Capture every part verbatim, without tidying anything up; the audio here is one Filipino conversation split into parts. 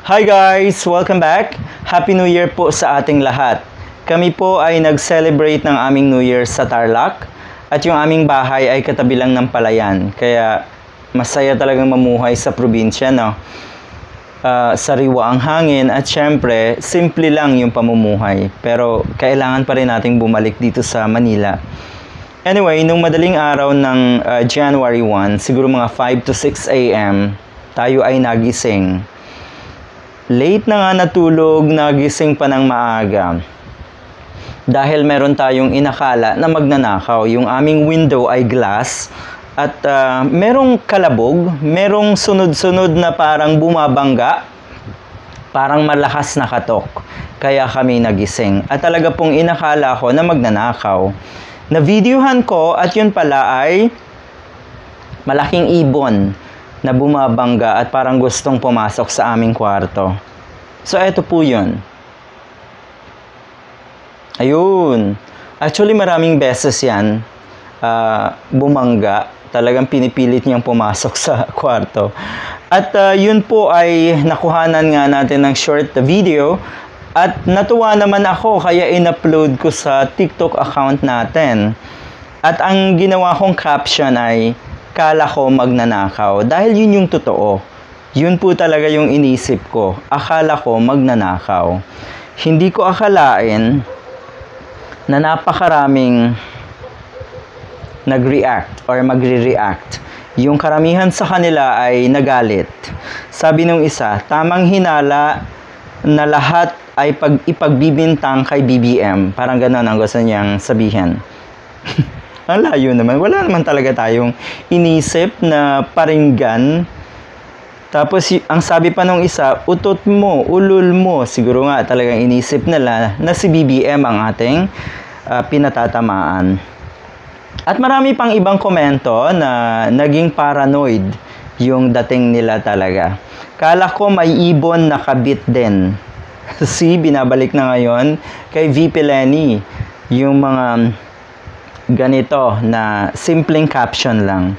Hi guys! Welcome back! Happy New Year po sa ating lahat. Kami po ay nag-celebrate ng aming New Year sa Tarlac at yung aming bahay ay katabi lang ng palayan. Kaya masaya talagang mamuhay sa probinsya, no? Uh, sariwa ang hangin at syempre, simple lang yung pamumuhay. Pero kailangan pa rin nating bumalik dito sa Manila. Anyway, nung madaling araw ng uh, January first, siguro mga five to six a m, tayo ay nagising. Late na nga natulog, nagising pa ng maaga. Dahil meron tayong inakala na magnanakaw. Yung aming window ay glass at uh, merong kalabog, merong sunod-sunod na parang bumabangga, parang malakas na katok. Kaya kami nagising. At talaga pong inakala ko na magnanakaw. Na-videohan ko at yun pala ay malaking ibon na bumabangga at parang gustong pumasok sa aming kwarto. So, eto po yun. Ayun. Actually, maraming beses yan uh, bumangga. Talagang pinipilit niyang pumasok sa kwarto. At uh, yun po ay nakuhanan nga natin ng short video. At natuwa naman ako kaya in-upload ko sa TikTok account natin. At ang ginawa kong caption ay, kala ko magnanakaw. Dahil yun yung totoo. Yun po talaga yung inisip ko. Akala ko magnanakaw. Hindi ko akalain na napakaraming nag-react or magre-react. Yung karamihan sa kanila ay nagalit. Sabi nung isa, tamang hinala na lahat ay pag ipagbibintang kay B B M. Parang gano'n ang gusto niyang sabihin. Ang layo naman. Wala naman talaga tayong inisip na paringgan. Tapos, ang sabi pa nung isa, utot mo, ulul mo. Siguro nga talagang inisip nila na si B B M ang ating uh, pinatatamaan. At marami pang ibang komento na naging paranoid yung dating nila talaga. Kala ko may ibon na kabit din. Si, binabalik na ngayon kay V P Lenny yung mga ganito na simpleng caption lang.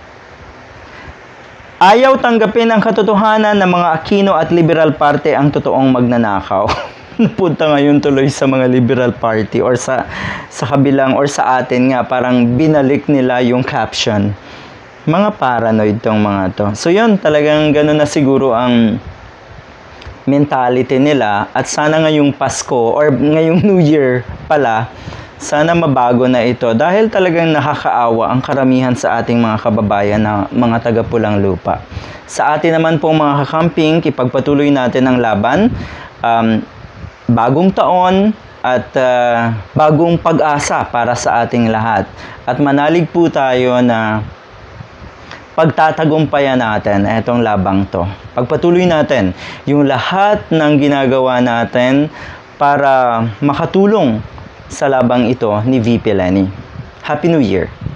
Ayaw tanggapin ang katotohanan ng mga Aquino at Liberal Party ang totoong magnanakaw. Napunta ngayon tuloy sa mga Liberal Party or sa sa kabilang or sa atin nga parang binalik nila yung caption. Mga paranoid tong mga to. So yun, talagang gano'n na siguro ang mentality nila at sana ngayong Pasko or ngayong New Year pala, sana mabago na ito dahil talagang nakakaawa ang karamihan sa ating mga kababayan na mga taga-Pulang Lupa. Sa atin naman pong mga kakamping, ipagpatuloy natin ang laban. Um, bagong taon at uh, bagong pag-asa para sa ating lahat. At manalig po tayo na pagtatagumpayan natin etong labang to. Pagpatuloy natin yung lahat ng ginagawa natin para makatulong sa labang ito ni V P Lenny. Happy New Year!